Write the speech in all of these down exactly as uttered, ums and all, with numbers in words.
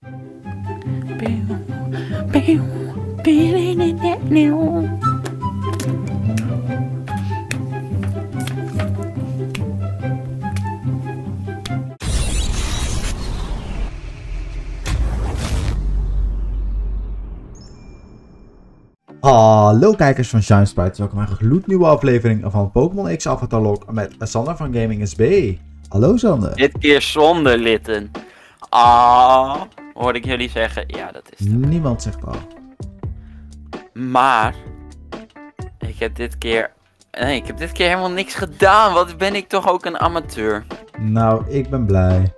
Hallo kijkers van Shine Sprites, welkom bij een gloednieuwe aflevering van Pokémon X Avatar Log met Sander van Gaming S B. Hallo Sander. Dit keer zonder litten. Ah, hoorde ik jullie zeggen, ja dat is het. Niemand zegt al. Maar, ik heb dit keer, nee ik heb dit keer helemaal niks gedaan, wat ben ik toch ook een amateur. Nou, ik ben blij.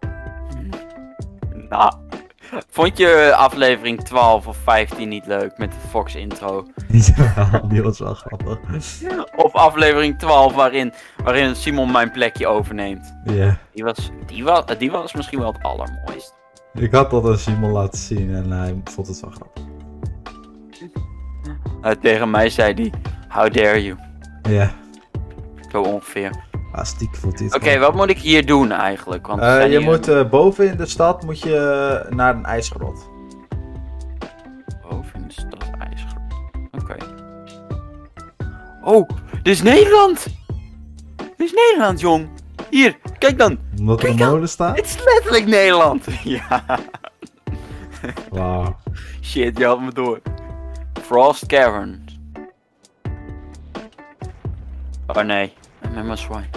Nou, vond je aflevering twaalf of vijftien niet leuk met de Fox intro? Ja, die was wel grappig. Of aflevering twaalf waarin, waarin Simon mijn plekje overneemt. Ja. Yeah. Die was, die, was, die was misschien wel het allermooist. Ik had dat aan Simon laten zien en hij vond het wel grappig. Uh, tegen mij zei hij, how dare you. Ja. Yeah. Zo ongeveer. Ah, stiekem vond hij het. Oké, okay, wat moet ik hier doen eigenlijk? Want uh, je hier... moet uh, boven in de stad moet je uh, naar een ijsgrot. Boven in de stad ijsgrot. Oké. Okay. Oh, dit is Nederland! Dit is Nederland, jong! Hier, kijk dan! Omdat er een molen staat? Het is letterlijk Nederland! Ja. Wauw. Shit, je had me door. Frost Caverns. Oh nee, met mijn swine.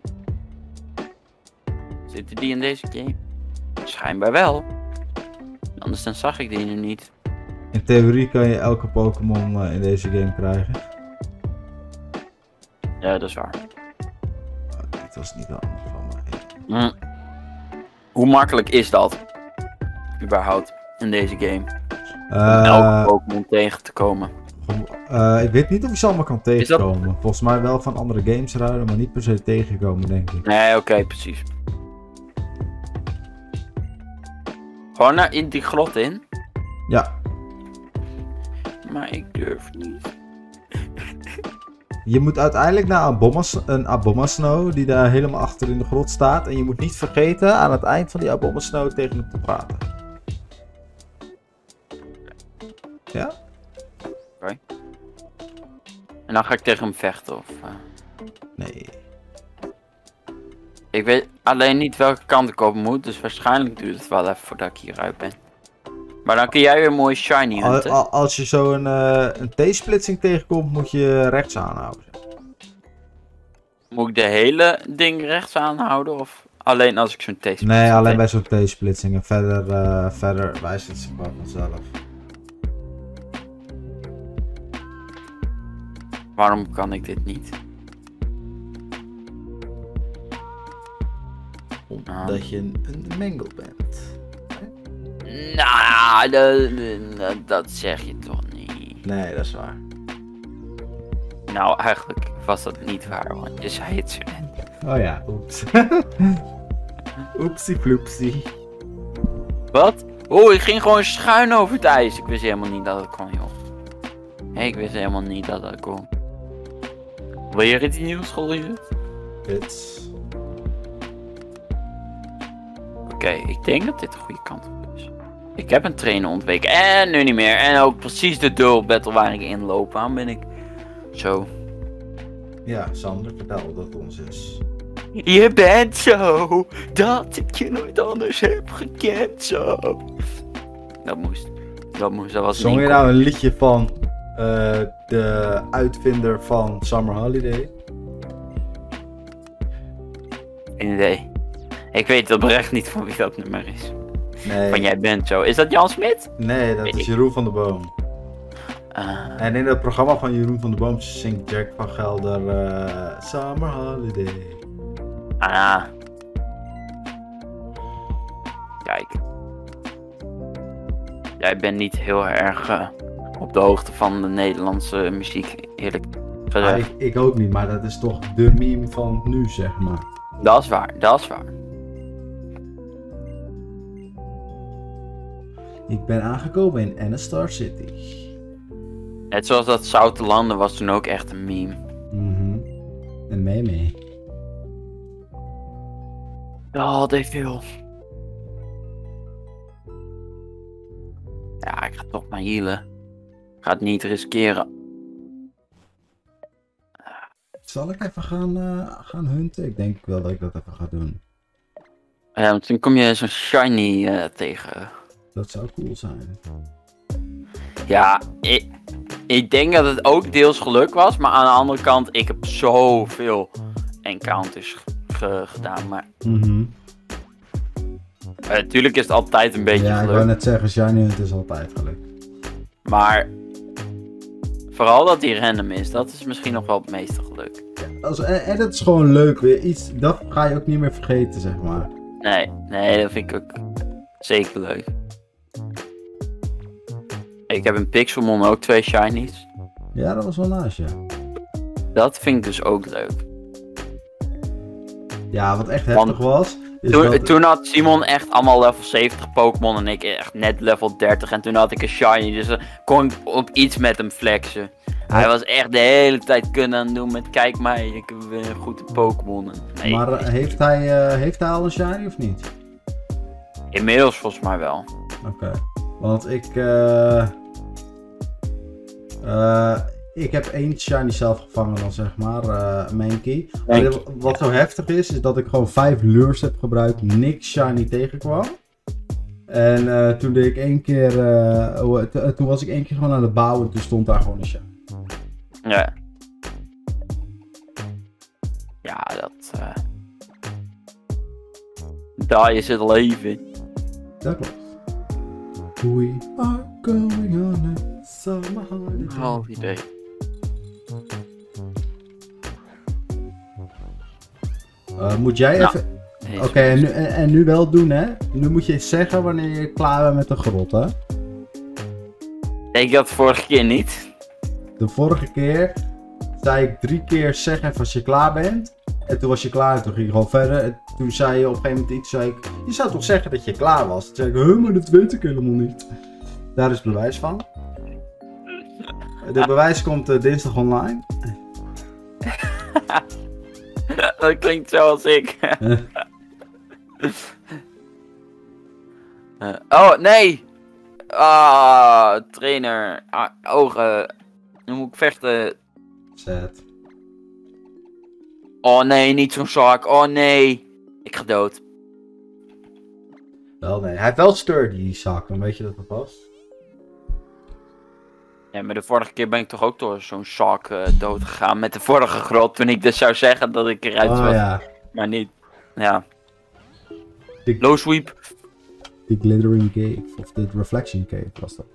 Zitten die in deze game? Schijnbaar wel. Anders dan zag ik die er niet. In theorie kan je elke Pokémon uh, in deze game krijgen. Ja, dat is waar. Oh, dit was niet handig van mij. Mm. Hoe makkelijk is dat? Überhaupt in deze game. Uh, Om elke Pokémon tegen te komen. Uh, ik weet niet of je ze allemaal kan tegenkomen. Dat... Volgens mij wel van andere games ruilen, maar niet per se tegenkomen, denk ik. Nee, oké, okay, precies. Gewoon naar in die grot in? Ja. Maar ik durf niet. Je moet uiteindelijk naar Abomas, een Abomasnow die daar helemaal achter in de grot staat. En je moet niet vergeten aan het eind van die Abomasnow tegen hem te praten. Ja? Oké. Okay. En dan ga ik tegen hem vechten of... Uh... Nee. Ik weet alleen niet welke kant ik op moet, dus waarschijnlijk duurt het wel even voordat ik hieruit ben. Maar dan kun jij weer mooi shiny hunten. Al, als je zo een, uh, een T-splitsing tegenkomt, moet je rechts aanhouden. Moet ik de hele ding rechts aanhouden of alleen als ik zo'n T-splitsing... Nee, alleen bij zo'n T-splitsing en verder, uh, verder wijst het zich wel vanzelf. Waarom kan ik dit niet? Omdat je een, een Mangle bent. Nou, dat, dat, dat zeg je toch niet. Nee, dat is waar. Nou, eigenlijk was dat niet waar, want je zei het zo net. Oh ja, oeps. Oepsie floepsie. Wat? Oh, ik ging gewoon schuin over het ijs. Ik wist helemaal niet dat het kon, joh. Hey, ik wist helemaal niet dat dat kon. Wil je het nieuwschool hier? Hits. Oké, okay, ik denk dat dit de goede kant op is. Ik heb een trainer ontweken en nu niet meer. En ook precies de duel battle waar ik in loop. Waarom ben ik zo? Ja, Sander, vertel dat het ons is. Je bent zo dat ik je nooit anders heb gekend zo. Dat moest. Dat moest. Dat was Zong je nou een liedje van uh, de uitvinder van Summer Holiday? Geen idee. Ik weet oprecht niet van wie dat nummer is. Nee. Van jij bent zo. Is dat Jan Smit? Nee, dat weet is ik. Jeroen van der Boom. Uh... En in het programma van Jeroen van der Boom zingt Jack van Gelder uh, Summer Holiday. Ah. Kijk. Jij bent niet heel erg uh, op de hoogte van de Nederlandse muziek, eerlijk gezegd. Ah, ik, ik ook niet, maar dat is toch de meme van nu, zeg maar. Dat is waar, dat is waar. Ik ben aangekomen in Anastar City. Net zoals dat Zoute Landen was toen ook echt een meme. Mhm. Een meme. Oh, dat veel. Ja, ik ga toch maar healen. Ik ga het niet riskeren. Zal ik even gaan, uh, gaan hunten? Ik denk wel dat ik dat even ga doen. Ja, want dan kom je zo'n shiny uh, tegen. Dat zou cool zijn. Ja, ik, ik denk dat het ook deels geluk was. Maar aan de andere kant, ik heb zoveel encounters ge gedaan. Maar Mm-hmm. Natuurlijk uh, is het altijd een beetje ja, geluk. Ja, ik wou net zeggen, shiny hunt is altijd geluk. Maar vooral dat die random is, dat is misschien nog wel het meeste geluk. Ja, als, en, en dat is gewoon leuk weer. Iets, dat ga je ook niet meer vergeten, zeg maar. Nee, nee, dat vind ik ook zeker leuk. Ik heb in Pixelmon ook twee shinies. Ja, dat was wel nice, ja. Dat vind ik dus ook leuk. Ja, wat echt heftig Want was... Is toen, dat... toen had Simon echt allemaal level zeventig Pokémon en ik echt net level dertig. En toen had ik een shiny, dus dan kon ik op iets met hem flexen. Ja. Hij was echt de hele tijd kunnen aan het doen met kijk mij, ik heb een goede Pokémon. Nee, maar uh, heeft, hij, uh, heeft hij al een shiny of niet? Inmiddels volgens mij wel. Oké, okay. Want ik... Uh... Uh... Ik heb één shiny zelf gevangen dan, zeg maar, uh, Mankey. Wat zo heftig is, is dat ik gewoon vijf lures heb gebruikt, niks shiny tegenkwam. En uh, toen deed ik één keer, uh, t- toen was ik één keer gewoon aan het bouwen en toen stond daar gewoon een shiny. Ja. Ja, dat... Uh... Daar is het leven. Dat klopt. We are going on a summer holiday. Half idee. Uh, moet jij nou, even... Oké, okay, en, en, en nu wel doen, hè? Nu moet je zeggen wanneer je klaar bent met de grot, hè? Ik had de vorige keer niet. De vorige keer zei ik drie keer zeg even als je klaar bent. En toen was je klaar en toen ging je gewoon verder. En toen zei je op een gegeven moment iets, zei ik... Je zou toch zeggen dat je klaar was? Toen zei ik, huh, maar dat weet ik helemaal niet. Daar is bewijs van. De bewijs komt uh, dinsdag online. Dat klinkt zoals ik. uh, oh, nee! Ah, oh, trainer. Ah, ogen. Nu moet ik vechten. Zet. Oh nee, niet zo'n zak. Oh nee. Ik ga dood. Wel nee. Hij heeft wel sturdy, die zak. Dan weet je dat dat past. Ja, maar de vorige keer ben ik toch ook door zo'n zak uh, dood gegaan met de vorige grot. Toen ik dus zou zeggen dat ik eruit oh, was. Ja. Maar niet. Ja. Die, Low sweep. Die glittering cave. Of de reflection cave was dat.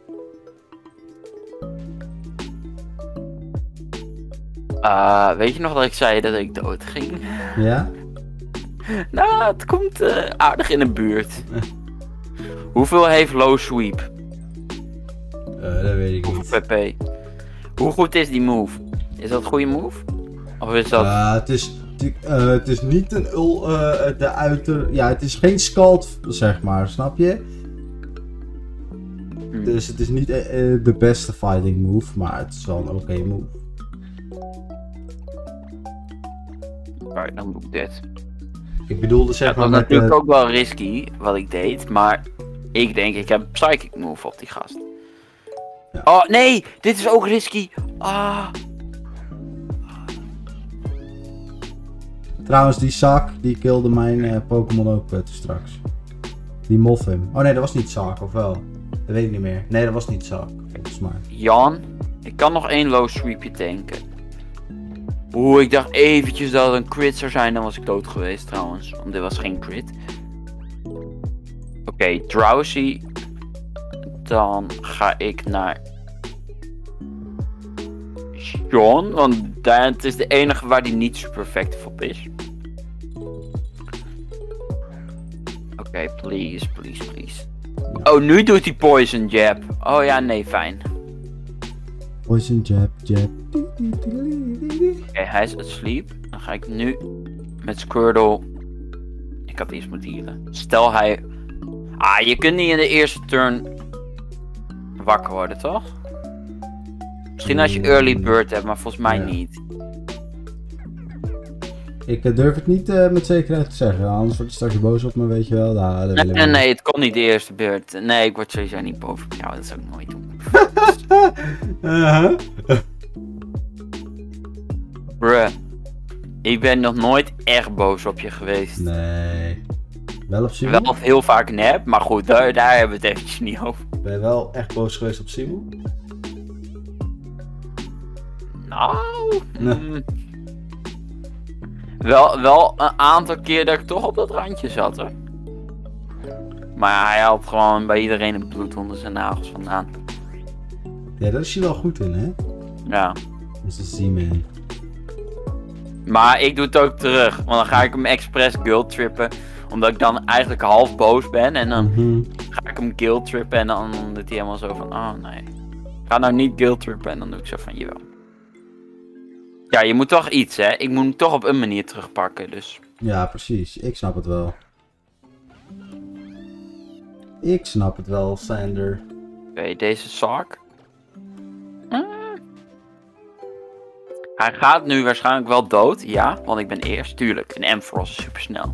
Uh, weet je nog dat ik zei dat ik dood ging? Ja? Nou, het komt uh, aardig in de buurt. Hoeveel heeft low sweep? Uh, dat weet ik Hoeveel niet. P P? Hoe goed is die move? Is dat een goede move? Of is dat... Uh, het, is, uh, het is niet een ul... Uh, de uiter... Ja, het is geen scald, zeg maar. Snap je? Hmm. Dus het is niet uh, de beste fighting move. Maar het is wel een oké okay move. Alright, dan doe ik dit. Ik bedoelde zeg ja, maar... Dat was natuurlijk uh... ook wel risky, wat ik deed. Maar ik denk, ik heb psychic move op die gast. Ja. Oh, nee! Dit is ook risky! Ah... Trouwens, die Zak, die kilde mijn uh, Pokémon ook uh, te straks. Die Mothim. Oh nee, dat was niet Zak, of wel? Dat weet ik niet meer. Nee, dat was niet Zak, volgens mij. Jan, ik kan nog één low sweepje tanken. Oeh, ik dacht eventjes dat het een crit zou zijn, dan was ik dood geweest trouwens. Want dit was geen crit. Oké, okay, Drowsy. Dan ga ik naar... John, want daar, het is de enige waar die niet super effectief op is. Oké, okay, please, please, please. Oh, nu doet hij Poison Jab. Oh ja, nee, fijn. Poison Jab, Jab. Oké, okay, hij is asleep. Dan ga ik nu met Squirtle... Ik had iets moeten healen. Stel hij... Ah, je kunt niet in de eerste turn wakker worden, toch? Misschien als je early bird hebt, maar volgens mij ja. niet. Ik uh, durf het niet uh, met zekerheid te zeggen, anders word je straks boos op me, weet je wel. Nou, dat nee, wil nee, ik nee, het kon niet de eerste beurt. Nee, ik word sowieso niet boos op jou, dat zou ik nooit doen. uh-huh. Bruh, ik ben nog nooit echt boos op je geweest. Nee. Wel op Simon? Wel heel vaak nep, maar goed, daar, daar hebben we het eventjes niet over. Ben je wel echt boos geweest op Simon? Nou... Nee. Mm, wel, wel een aantal keer dat ik toch op dat randje zat, hoor. Maar hij had gewoon bij iedereen het bloed onder zijn nagels vandaan. Ja, daar is hij wel goed in, hè? Ja. Onze Z-man. Maar ik doe het ook terug, want dan ga ik hem expres guilt trippen. Omdat ik dan eigenlijk half boos ben en dan Mm-hmm. ga ik hem guilt trippen en dan doet hij helemaal zo van, oh nee. Ga nou niet guilt trippen en dan doe ik zo van, jawel. Ja, je moet toch iets, hè. Ik moet hem toch op een manier terugpakken, dus. Ja, precies. Ik snap het wel. Ik snap het wel, Sander. Oké, okay, deze zak. Hmm. Hij gaat nu waarschijnlijk wel dood, ja, want ik ben eerst, tuurlijk. En Ampharos is super snel.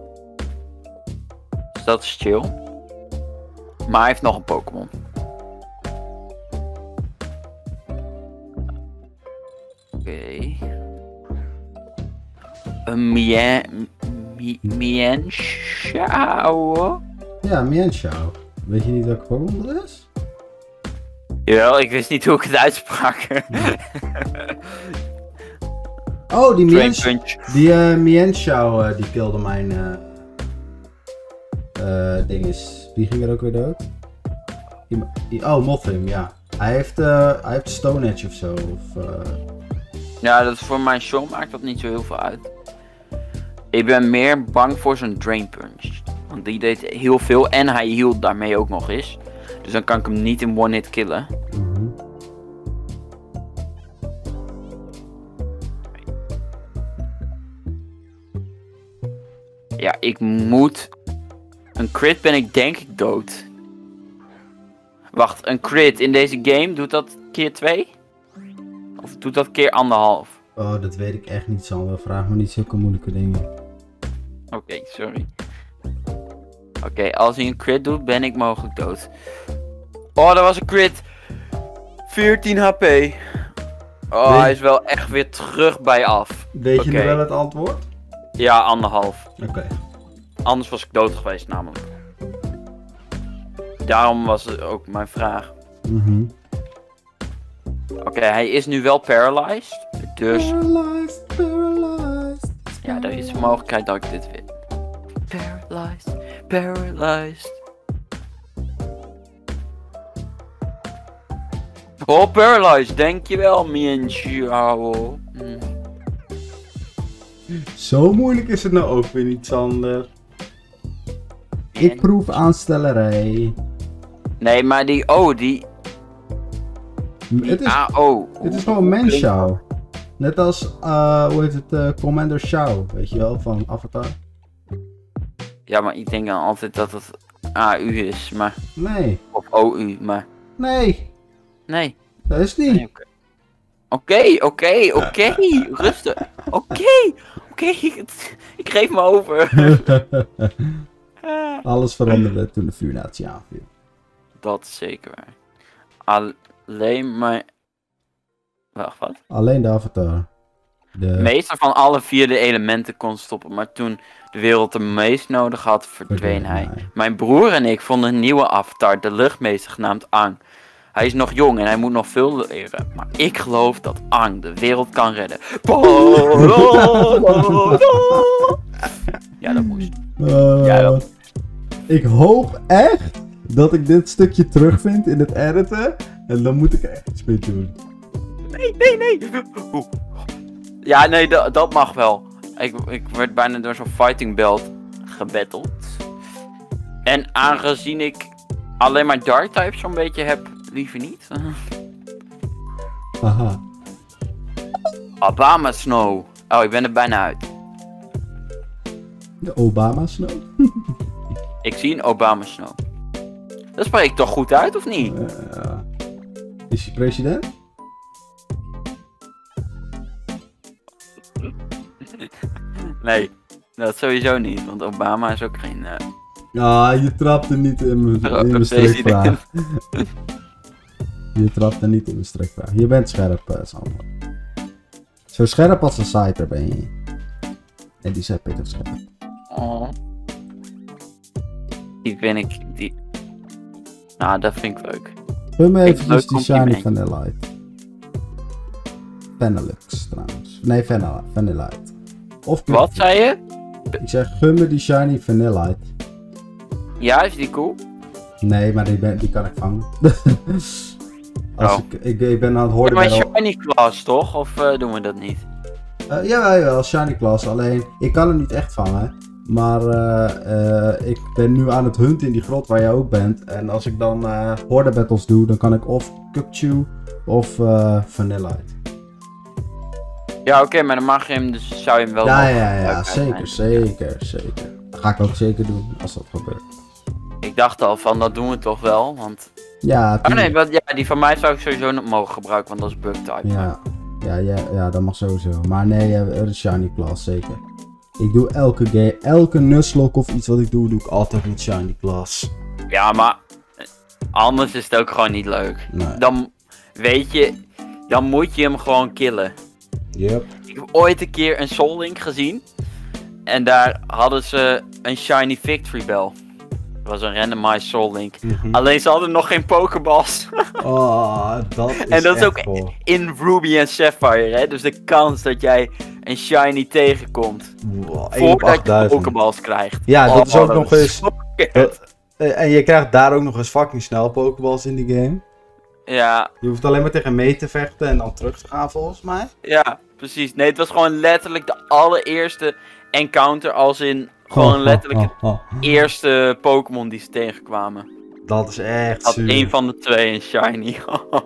Dus dat is chill. Maar hij heeft nog een Pokémon. Oké. Okay. Een Mien... Mienshao? Ja, Mienshao. Weet je niet welke Pokémon dat is? Jawel, ik wist niet hoe ik het uitsprak. Oh, die Mienshao. Die uh, Mienshao, uh, die kilde mijn... Uh, uh, ding is... Wie ging er ook weer dood? Die, die, oh, Mothim, ja. Hij heeft, uh, hij heeft Stone Edge of zo. Of, uh... Ja, dat is voor mijn show maakt dat niet zo heel veel uit. Ik ben meer bang voor zijn Drain Punch. Want die deed heel veel en hij hield daarmee ook nog eens. Dus dan kan ik hem niet in one hit killen. Mm-hmm. Ja, ik moet... Een crit ben ik denk ik dood. Wacht, een crit in deze game, doet dat keer twee? Of doet dat keer anderhalf? Oh, dat weet ik echt niet, Sander. Vraag me niet zulke moeilijke dingen. Oké, okay, sorry. Oké, okay, als hij een crit doet, ben ik mogelijk dood. Oh, dat was een crit. veertien H P. Oh, weet... hij is wel echt weer terug bij af. Weet okay. je nu wel het antwoord? Ja, anderhalf. Oké. Okay. Anders was ik dood geweest, namelijk. Daarom was het ook mijn vraag. Mm-hmm. Oké, okay, hij is nu wel paralyzed. Dus... Paralyzed, paralyzed. Ja, er is een mogelijkheid dat ik dit win. Paralyzed, paralyzed. Oh, paralyzed, dankjewel, Mienshao. Hm. Zo moeilijk is het nou ook weer niet, Sander. Ik proef aanstellerij. Nee, maar die O, die... die het is, A O. Het is gewoon Mienshao. Net als, uh, hoe heet het, uh, Commander Shao, weet je wel, van Avatar. Ja, maar ik denk dan altijd dat het A U is, maar... Nee. Of O U, maar... Nee. Nee. Dat is niet. Nee, oké, oké, oké, rustig. Oké, oké, ik geef me over. Alles veranderde toen de vuurnatie aanviel. Dat is zeker waar. Alleen maar... Wacht, wat? Alleen de Avatar. De meester van alle vier de elementen kon stoppen, maar toen de wereld de meest nodig had, verdween hij. hij. Mijn broer en ik vonden een nieuwe avatar, de luchtmeester genaamd Ang. Hij is nog jong en hij moet nog veel leren, maar ik geloof dat Ang de wereld kan redden. Ja, dat moest. Uh, ja, dat... Ik hoop echt dat ik dit stukje terugvind in het editen en dan moet ik er echt iets mee doen. Nee, nee, nee. Oeh. Ja, nee, dat mag wel. Ik, ik werd bijna door zo'n fighting belt gebatteld. En aangezien ik alleen maar dark types zo'n beetje heb, liever niet. Haha. Obama Snow. Oh, ik ben er bijna uit. De Obama Snow? Ik zie een Obama Snow. Dat spreek ik toch goed uit, of niet? Uh, is hij president? Nee, dat sowieso niet, want Obama is ook geen... Uh... Ah, je trapte niet in mijn, in mijn strikvraag. Je trapte niet in mijn strikvraag. Je bent scherp, uh, Sander. Zo scherp als een Scyther ben je. En die zei pittig scherp. Oh. Die vind ik... Die... Nou, dat vind ik leuk. Gun me Leuk eventjes die Shiny compliment. Vanillite. Vanillux trouwens. Nee, Vanilla, Vanillite. Of Wat zei je? Ik zeg gun me die Shiny Vanillite. Ja, is die cool? Nee, maar die, ben, die kan ik vangen. Als Oh. ik, ik, ik ben aan het Ja, horen maar bij de- shiny class toch? Of uh, doen we dat niet? Uh, jawel, jawel, Shiny Class. Alleen, ik kan hem niet echt vangen. Maar uh, uh, ik ben nu aan het hunten in die grot waar jij ook bent. En als ik dan uh, horde battles doe, dan kan ik of Cupchew of uh, Vanillite. Ja, oké, okay, maar dan mag je hem, dus zou je hem wel... Ja, mogen ja, ja, gebruiken zeker, uiteindelijk. zeker, zeker. Dat ga ik ook zeker doen als dat gebeurt. Ik dacht al van, dat doen we toch wel, want... Ja, Oh nee, tuurlijk. wat, ja, die van mij zou ik sowieso niet mogen gebruiken, want dat is bug type. Ja, ja, ja, ja, dat mag sowieso. Maar nee, uh, de Shiny Class, zeker. Ik doe elke game, elke Nuzlocke of iets wat ik doe, doe ik altijd met Shiny Class. Ja, maar anders is het ook gewoon niet leuk. Nee. Dan, weet je, dan moet je hem gewoon killen. Yep. Ik heb ooit een keer een Soul Link gezien. En daar hadden ze een Shiny Victory Bell. Dat was een randomized Soul Link. Mm-hmm. Alleen ze hadden nog geen Pokeballs. Oh, dat is En dat is echt ook cool. in Ruby en Sapphire, hè. Dus de kans dat jij een Shiny tegenkomt Wow, één op voordat je achtduizend. Pokeballs krijgt. Ja, dat Oh, is ook dat nog is eens... zo kut. Eh, En je krijgt daar ook nog eens fucking snel Pokeballs in die game. Ja, Je hoeft alleen maar tegen mee te vechten en dan terug te gaan volgens mij. ja, precies. Nee, het was gewoon letterlijk de allereerste encounter, als in gewoon Oh, letterlijk oh, het oh, oh. eerste Pokémon die ze tegenkwamen. Dat is echt Had zuur. één van de twee een shiny.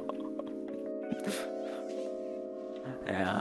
Ja.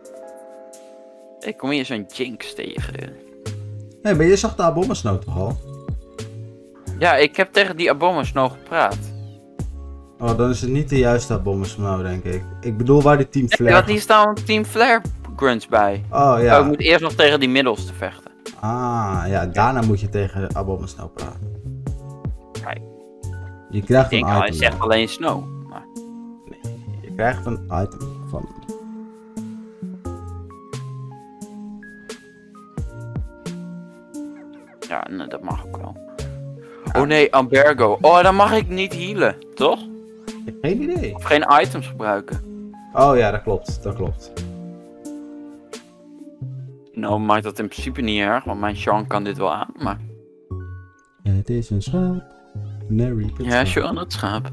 Ik kom hier zo'n Jinx tegen. Hey, maar je zag de Abomasnow toch al? Ja, ik heb tegen die Abomasnow gepraat. Oh, dan is het niet de juiste Abomasnow, denk ik. Ik bedoel waar die Team Ja, Flare... want hier staan Team Flare grunts bij. Oh Ja. ja. ik moet eerst nog tegen die middelste vechten. Ah, ja, daarna moet je tegen Abomasnow praten. Kijk. Je krijgt Ik een denk, hij item. zegt alleen Snow. Maar... Je krijgt een item van... Ja, nee, dat mag ook wel. Oh nee, Ambergo. Oh, dan mag ik niet healen, toch? Ik heb geen idee. Of geen items gebruiken. Oh ja, dat klopt. Dat klopt. Nou, maakt dat in principe niet erg, want mijn Sean kan dit wel aan, maar... Het is een schaap. Mary Ja, Sean, het schaap.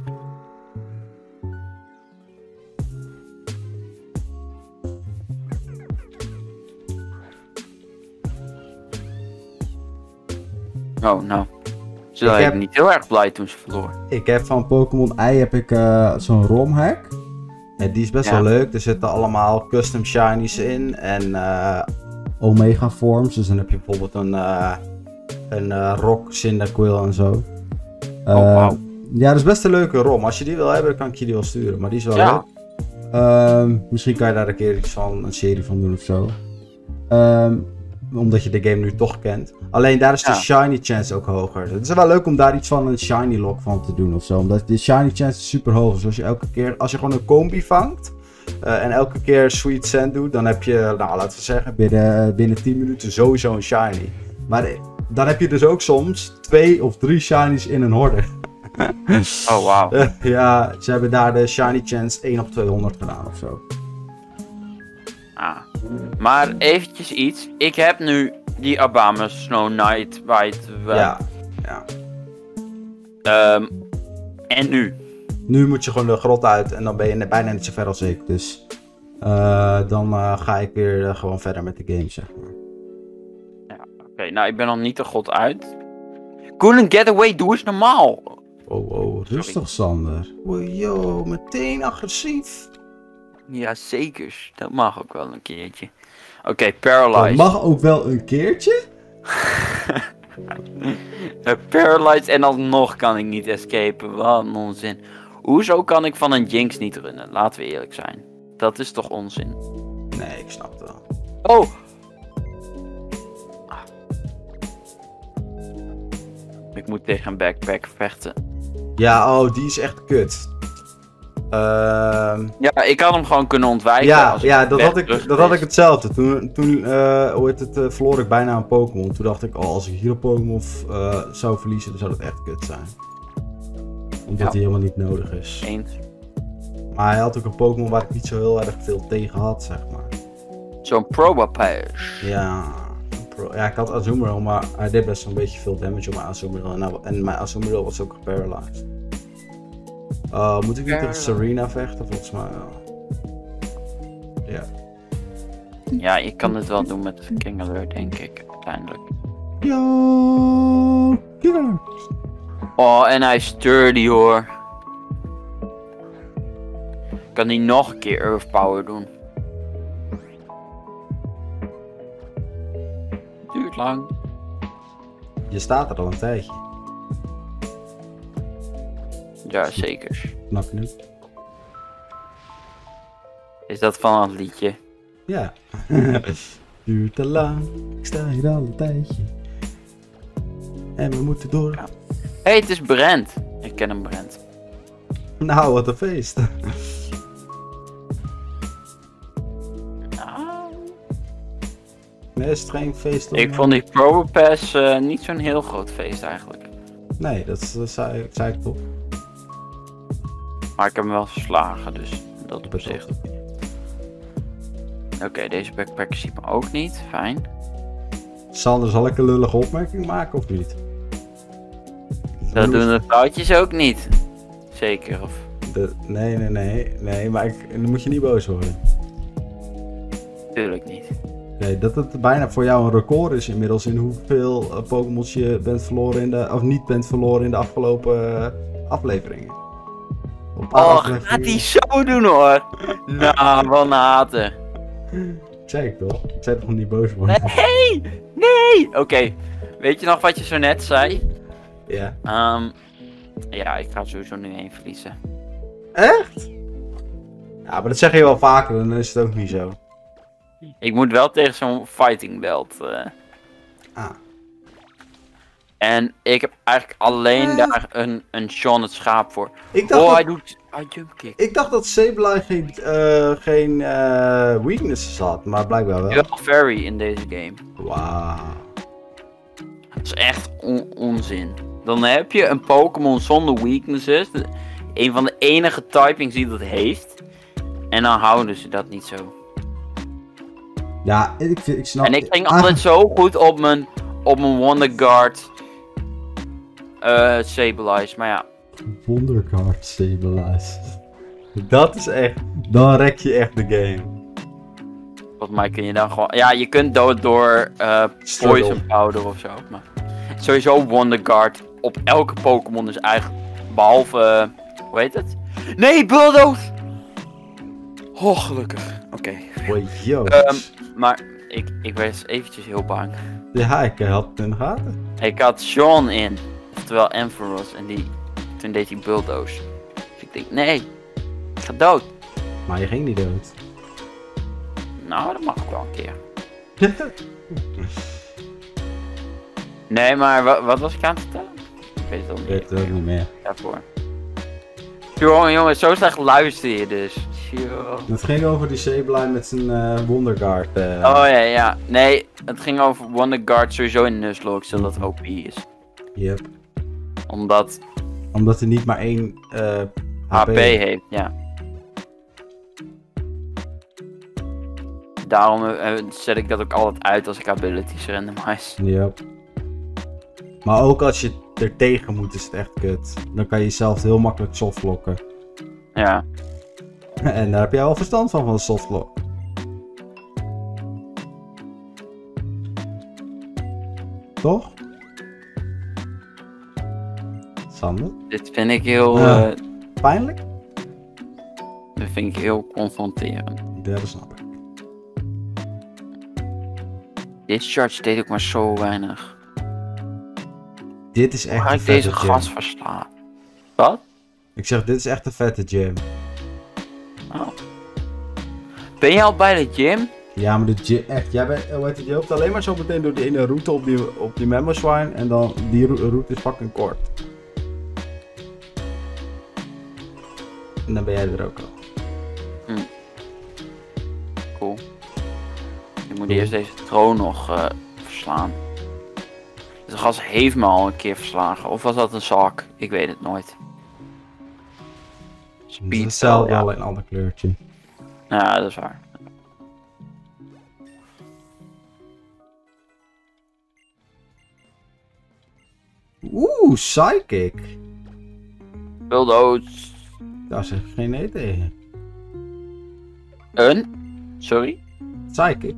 Oh, nou. Ze Ik waren heb- niet heel erg blij toen ze verloor. Ik heb van Pokémon I heb ik uh, zo'n ROM-hack. En die is best Ja. wel leuk. Er zitten allemaal custom shinies in. En uh, Omega forms. Dus dan heb je bijvoorbeeld een, uh, een uh, Rock, Cyndaquil en zo. Uh, Oh, wauw. Ja, dat is best een leuke ROM. Als je die wil hebben, dan kan ik je die wel sturen. Maar die is wel Ja. leuk. Um, misschien kan je daar een keer iets van, een serie van doen of zo. Um, omdat je de game nu toch kent. Alleen daar is de Ja. shiny chance ook hoger. Het is wel leuk om daar iets van een shiny lock van te doen of zo. Omdat de shiny chance is super hoog. Dus als je elke keer, als je gewoon een combi vangt. Uh, en elke keer Sweet Sand doet. Dan heb je, nou laten we zeggen, binnen, binnen tien minuten sowieso een shiny. Maar eh, dan heb je dus ook soms twee of drie shinies in een horde. Oh, wauw. Uh, ja, ze hebben daar de shiny chance één op tweehonderd gedaan of zo. Ah. Maar eventjes iets. Ik heb nu die Obama Snow Knight White. Ja, ja. Um, en nu? Nu moet je gewoon de grot uit en dan ben je bijna niet zo ver als ik. Dus uh, dan uh, ga ik weer uh, gewoon verder met de game, zeg maar. Ja, oké. Okay, nou, ik ben nog niet de god uit. Couldn't get away, doe eens normaal. Oh, oh, rustig Sander. Wow, yo, meteen agressief. Ja, zeker. Dat mag ook wel een keertje. Oké, okay, Paralyzed. Dat mag ook wel een keertje? Paralyzed en alsnog kan ik niet escapen. Wat een onzin. Hoezo kan ik van een Jinx niet runnen? Laten we eerlijk zijn. Dat is toch onzin? Nee, ik snap het wel. Oh! Ik moet tegen een backpack vechten. Ja, oh, die is echt kut. Ehm Ja, ik had hem gewoon kunnen ontwijken. ja, als ja ik dat, weg had ik, terug dat had ik geweest. hetzelfde. Toen, toen uh, hoe heet het, uh, verloor ik bijna een Pokémon. Toen dacht ik, oh, als ik hier een Pokémon uh, zou verliezen, dan zou dat echt kut zijn. Omdat Ja. hij helemaal niet nodig is. Eens. Maar hij had ook een Pokémon waar ik niet zo heel erg veel tegen had, zeg maar. Zo'n Probopass. Ja, pro- ja ik had Azumarill, maar hij deed best wel een beetje veel damage op mijn Azumarill. En, nou- en mijn Azumarill was ook geparalyzed. Uh, moet ik niet tegen Serena vechten? Volgens mij wel. Ja. Ja, je kan het wel doen met King Alert, denk ik, uiteindelijk. Yo, killer. Oh, en hij is sturdy hoor. Kan hij nog een keer Earth Power doen? Duurt lang. Je staat er al een tijdje. Ja, zeker. Snap je nu? Is dat van het liedje? Ja. Duurt te lang, ik sta hier al een tijdje. En we moeten door. Hé, hey, het is Brent. Ik ken hem, Brent. Nou, wat een feest. Ah. Nee, is het geen feest? om- Ik vond die Probopass uh, niet zo'n heel groot feest eigenlijk. Nee, dat, is- dat zei, dat zei ik toch. Maar ik heb hem wel verslagen, dus dat op Dat zich. toch. Oké, okay, deze backpack ziet me ook niet. Fijn. Sander, zal ik een lullige opmerking maken of niet? Dat doen de vrouwtjes ook niet. Zeker, of... De, nee, nee, nee. Nee, maar ik, dan moet je niet boos worden. Tuurlijk niet. Nee, dat het bijna voor jou een record is inmiddels in hoeveel uh, Pokémon's je bent verloren in de, of niet bent verloren in de afgelopen uh, afleveringen. Op een paar Oh, afleveringen- gaat hij zo doen hoor. Nou, wel naten. Zei ik toch? Ik zei toch niet boos worden? Nee, nee. Oké, okay. Weet je nog wat je zo net zei? Ja. Um, ja, ik ga sowieso nu één verliezen. Echt? Ja, maar dat zeg je wel vaker, dan is het ook niet zo. Ik moet wel tegen zo'n fighting belt. Uh. Ah. En ik heb eigenlijk alleen Eh. daar een, een Sean het schaap voor. Ik dacht Oh, dat... hij doet... Hij jump kick. Ik dacht dat Sableye geen, uh, geen uh, weaknesses had, maar blijkbaar wel. Wel fairy in deze game. Wauw. Dat is echt on onzin. Dan heb je een Pokémon zonder weaknesses. De, een van de enige typings die dat heeft. En dan houden ze dat niet zo. Ja, ik, vind, ik snap... En ik ging Ah, altijd zo goed op mijn, op mijn Wonder Guard uh, Sableye. Maar ja, Wondercard Stabilize. Dat is echt... Dan rek je echt de game. volgens mij kun je dan gewoon... Ja, je kunt dood door uh, Struggle. Poison Powder of zo. Maar sowieso Wonder Guard op elke Pokémon is eigenlijk... Behalve... Uh, hoe heet het? Nee, Bulldoze! Oh, gelukkig. Oké. Okay. Boy, yo. Um, maar ik, ik was eventjes heel bang. Ja, ik had het in de gaten. Ik had Sean in. Oftewel Ampharos. En die... Toen deed hij Bulldoze. Dus ik denk, nee. Ik ga dood. Maar je ging niet dood. Nou, dat mag ik wel een keer. Nee, maar wat, wat was ik aan het vertellen? Ik weet het al Ik niet. weet het ook niet meer. Daarvoor. Jongen, jongen, zo slecht luister je dus. Yo. Het ging over die Sableye met zijn uh, Wonderguard. Uh. Oh ja, ja. Nee, het ging over Wonder Guard sowieso in Nuzlocke, zodat het O P is. Yep. Omdat Omdat hij niet maar één uh, H P heeft, ja. Daarom uh, zet ik dat ook altijd uit als ik abilities randomize. Yep. Maar ook als je er tegen moet is het echt kut. Dan kan je jezelf heel makkelijk softlocken. Ja. En daar heb jij wel verstand van, van een softlock. Toch? Sander? Dit vind ik heel... Ja. Uh, Pijnlijk? dit vind ik heel confronterend. Ja, dat snap ik. Discharge deed ook maar zo weinig. Dit is echt Hoe ga een ik vette deze gym. gas verslaan? Wat? Ik zeg, dit is echt een vette gym. Oh. Ben je al bij de gym? Ja, maar de gy- echt, jij bent, hoe heet het, je loopt alleen maar zo meteen door die ene route op die, op die Mamoswine en dan die ro- route is fucking kort. En dan ben jij er ook al. Hm. Cool. Ik moet eerst deze troon nog uh, verslaan. De gast heeft me al een keer verslagen. Of was dat een zak? Ik weet het nooit. Het is hetzelfde, ja. al in een ander kleurtje. Ja, dat is waar. Oeh, Psychic. Wil dood. Daar zeg ik geen nee tegen. Een? Sorry? Psychic.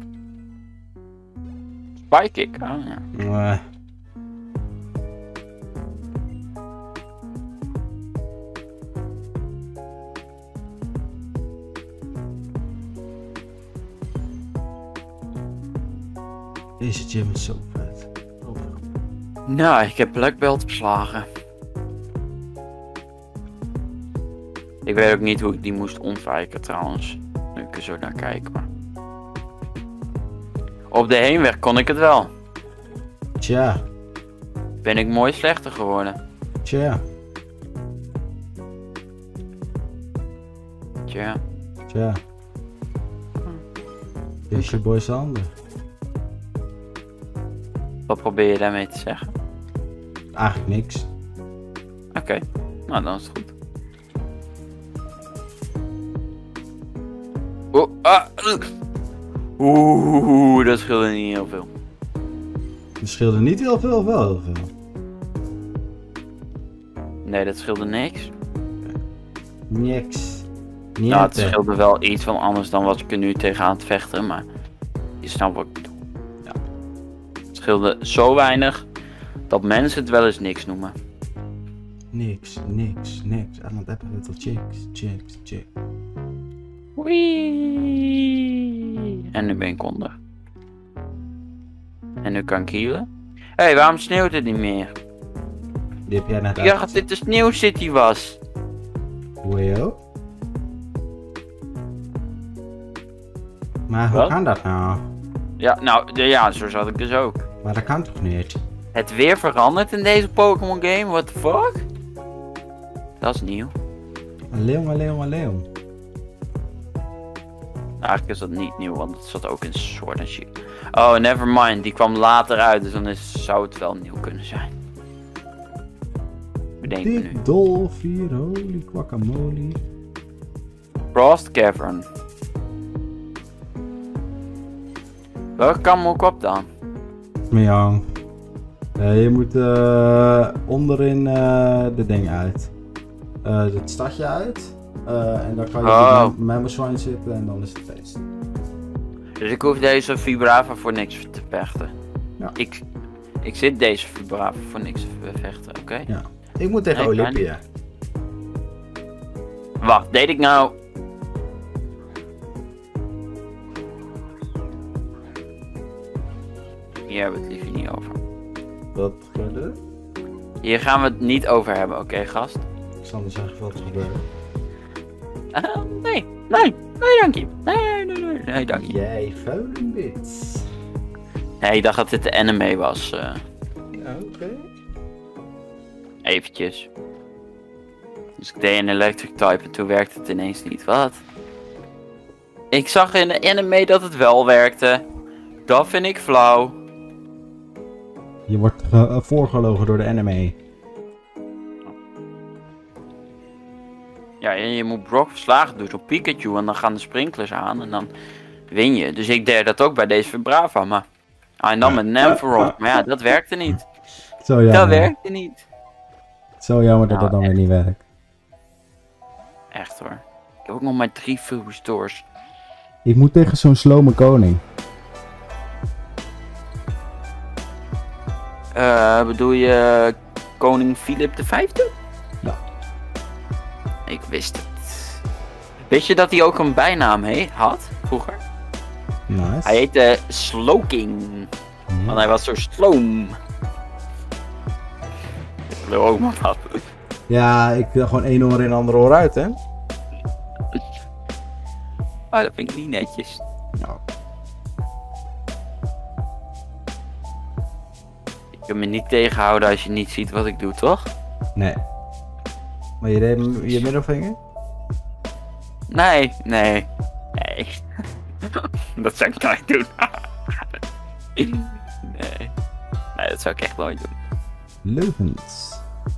Spykick. Oh, ja. Uh. Deze gym is zo vet. Oh. Nou, ik heb Black Belt verslagen. Ik weet ook niet hoe ik die moest ontwijken trouwens. Nu ik er zo naar kijk. Maar... Op de heenweg kon ik het wel. Tja. Ben ik mooi slechter geworden. Tja. Tja. Tja. Dit is je boy Sander. Wat probeer je daarmee te zeggen? Eigenlijk niks. Oké, okay. Nou dan is het goed. Oh, ah, Oeh, dat scheelde niet heel veel. Het scheelde niet heel veel, wel heel veel. Nee, dat scheelde niks. Niks. Nou, het scheelde wel iets van anders dan wat ik er nu tegen aan het vechten, maar je snapt wat ik bedoel. Ja. Het scheelde zo weinig dat mensen het wel eens niks noemen. Niks, niks, niks. En dan hebben we het al chicks, chicks, chicks. Wee. En nu ben ik onder. En nu kan ik healen. Hé, hey, waarom sneeuwt het niet meer? Die heb jij net Ik dacht dat dit de sneeuwcity was. Wow. Maar hoe Wat? kan dat nou? Ja, nou, de, ja, zo zat ik dus ook. Maar dat kan toch niet? Het weer verandert in deze Pokémon game, what the fuck? Dat is nieuw. Een leeuw, een leeuw, een leeuw. Eigenlijk is dat niet nieuw, want het zat ook in Sword and Shield. Oh, never mind. Die kwam later uit, dus dan is, zou het wel nieuw kunnen zijn. Bedenk me nu. Dik dolfier, holy guacamole. Frost Cavern. Welke kant moet ik op dan? Miauw. Uh, je moet uh, onderin uh, de ding uit. Uh, het stadje uit. Uh, en dan kan je Oh. op Mamoswine zitten en dan is het feest. Dus ik hoef deze Vibrava voor niks te vechten. Ja. Ik, ik zit deze Vibrava voor niks te vechten, oké? Okay? Ja. Ik moet tegen Nee, Olympia. Wacht, deed ik nou... Hier hebben we het liever niet over. Wat gebeurde? Hier gaan we het niet over hebben, oké okay, gast? Ik zal me zeggen wat er gebeurde. Uh, nee, nee, nee dank je. Nee, nee, nee, nee dank je. Jij vuiling bits. Nee, ik dacht dat dit de anime was. Uh. Ja, oké. Okay. Eventjes. Dus ik deed een electric type en toen werkte het ineens niet. Wat? Ik zag in de anime dat het wel werkte. Dat vind ik flauw. Je wordt uh, voorgelogen door de anime. Ja, je, je moet Brock verslagen doen op Pikachu en dan gaan de sprinklers aan en dan win je. Dus ik deed dat ook bij deze Vibrava, maar... En dan met Ampharos. Maar ja, dat werkte niet. Zo jammer. Dat werkte niet. Zo jammer dat Nou, dat dan weer niet werkt. Echt hoor. Ik heb ook nog maar drie full restores. Ik moet tegen zo'n slome koning. Uh, bedoel je koning Philip de Vijfde? Ja. Ik wist het. Wist je dat hij ook een bijnaam he had vroeger? Nice. Hij heette Slowking. Ja. Want hij was zo sloom. Ik wil ook maar wat. Ja, ik wil gewoon één oor in, ander oor uit, hè? Maar dat vind ik niet netjes. Nou. Je kunt me niet tegenhouden als je niet ziet wat ik doe, toch? Nee. Maar je deed m- je middelvinger? Nee, nee, nee. Dat zou ik nooit doen. Nee. Nee, dat zou ik echt nooit doen. Leugens.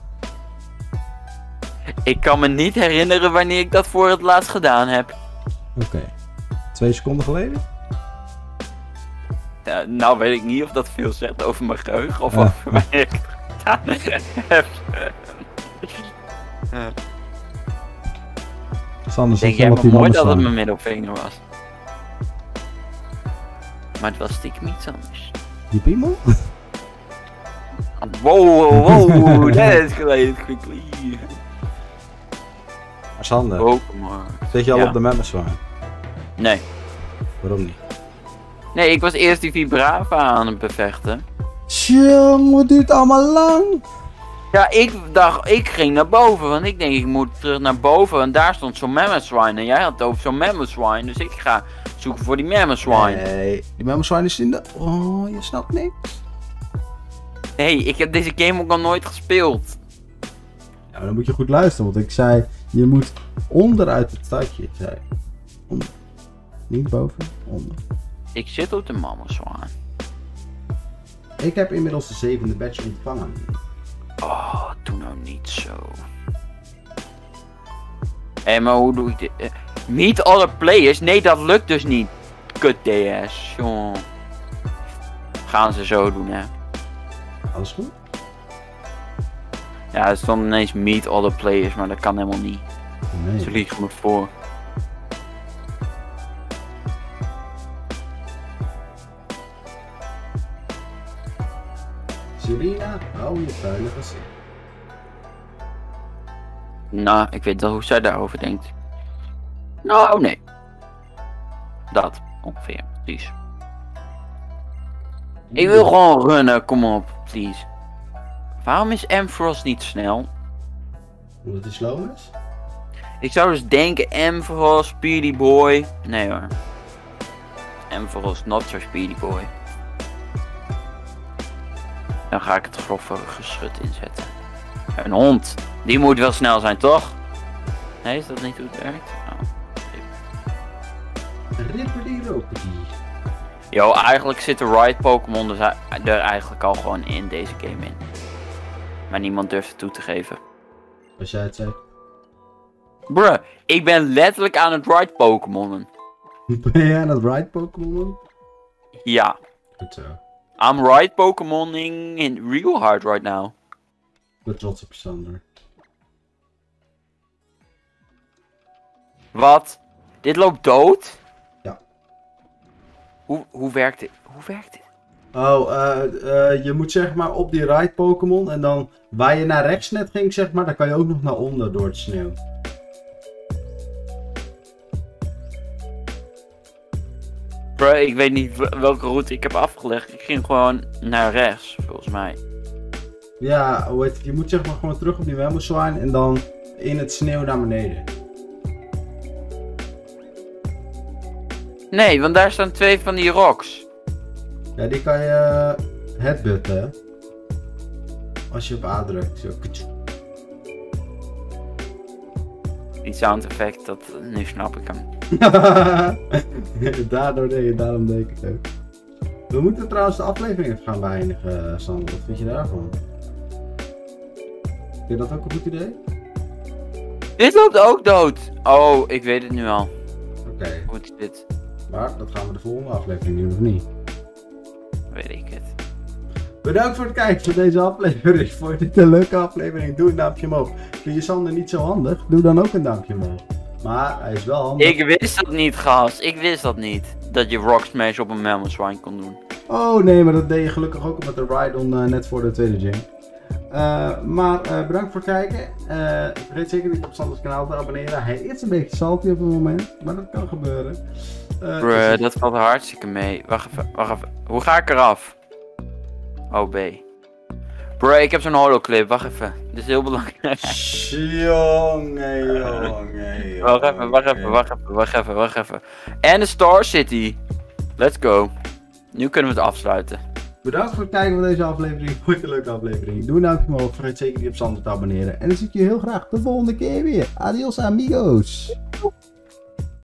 Ik kan me niet herinneren wanneer ik dat voor het laatst gedaan heb. Oké. Okay. Twee seconden geleden? Uh, nou weet ik niet of dat veel zegt over mijn geheugen of Uh, over wanneer ik het gedaan heb. uh. Sander, Denk zit je jij op maar die mooi mannen dat het slaan? mijn middelvinger was. Maar het was stiekem iets anders. Die piemel? Wow, wow, wow, that escalated quickly. Maar Sander, Pokémon. zit je al Ja. op de Mammothswarm? Nee. Waarom niet? Nee, ik was eerst die Vibrava aan het bevechten. Tjong, wat duurt allemaal lang? Ja, ik dacht, ik ging naar boven, want ik denk ik moet terug naar boven. En daar stond zo'n Mammothswine en jij had het over zo'n Mammothswine. Dus ik ga zoeken voor die Mammothswine. Nee, die Mammothswarm is in de... Oh, je snapt niks. Nee, ik heb deze game ook nog nooit gespeeld. Ja, maar dan moet je goed luisteren, want ik zei, je moet onderuit het stadje. Ik zei, onder. Niet boven, onder. Ik zit op de Mammothswine. Ik heb inmiddels de zevende badge ontvangen. Oh, doe nou niet zo. Hé, maar hoe doe ik dit? Uh, meet other players? Nee, dat lukt dus niet. Kut D S, jongen. Gaan ze zo doen, hè. Alles goed? Ja, er stond ineens meet other players, maar dat kan helemaal niet. Nee. Ze liegen me voor. Serena, hou je vuilige zin. Nou, ik weet wel hoe zij daarover denkt. Nou, nee. Dat, ongeveer, precies. Ik wil gewoon runnen, kom op, please. Waarom is Ampharos niet snel? Omdat hij slow is? Ik zou dus denken Ampharos, Speedy Boy. Nee hoor. Ampharos, not so Speedy Boy. Dan ga ik het grove geschut inzetten. Een hond. Die moet wel snel zijn, toch? Nee, is dat niet hoe het werkt? Oh. Rippity ropity. Yo, eigenlijk zit de Ride Pokémon dus er eigenlijk al gewoon in deze game in. Maar niemand durft het toe te geven. Als jij het zegt. Bruh, ik ben letterlijk aan het Ride Pokémonnen. Ben jij aan het ride Pokémon? Ja. Goed zo. I'm Ride Pokémonning in real hard right now. Ik ben trots op Sander. Wat? Dit loopt dood? Ja. Hoe, hoe werkt dit? Hoe werkt dit? Oh, eh, uh, je moet zeg maar op die ride Pokémon en dan waar je naar rechts net ging, zeg maar, dan kan je ook nog naar onder door het sneeuw. Bro, ik weet niet welke route ik heb afgelegd. Ik ging gewoon naar rechts, volgens mij. Ja, hoe heet het? Je moet zeg maar gewoon terug op die Mammothswarm en dan in het sneeuw naar beneden. Nee, want daar staan twee van die rocks. Ja, die kan je headbutten, hè? Als je op A drukt. Zo. Die sound effect, dat, nu snap ik hem. Daardoor deed je, daarom deed ik het ook. We moeten trouwens de aflevering even gaan beëindigen, Sander. Wat vind je daarvan? Vind je dat ook een goed idee? Dit loopt ook dood. Oh, ik weet het nu al. Oké, okay. Hoe is dit? Maar dat gaan we de volgende aflevering doen, of niet? Weet ik het. Bedankt voor het kijken van deze aflevering. Vond je dit een leuke aflevering? Doe een duimpje omhoog. Vind je Sander niet zo handig? Doe dan ook een duimpje omhoog. Maar hij is wel handig. Ik wist dat niet, gast. Ik wist dat niet. Dat je Rock Smash op een Mammothswarm kon doen. Oh nee, maar dat deed je gelukkig ook met de Rhydon uh, net voor de tweede gym. Uh, maar uh, bedankt voor het kijken. Uh, vergeet zeker niet op Sanders kanaal te abonneren. Hij is een beetje salty op het moment, maar dat kan gebeuren. Uh, Bruh, dus... dat valt hartstikke mee. Wacht even, wacht even. Hoe ga ik eraf? Oh, B. Bruh, ik heb zo'n holoclip. Wacht even. Dit is heel belangrijk. Jongen, jongen. Wacht even, wacht even, wacht even, wacht even, wacht even. En de Star City. Let's go. Nu kunnen we het afsluiten. Bedankt voor het kijken van deze aflevering. Vond je een leuke aflevering? Doe een duimpje omhoog. Vergeet zeker niet op Sander te abonneren. En dan zie ik je heel graag de volgende keer weer. Adios amigos.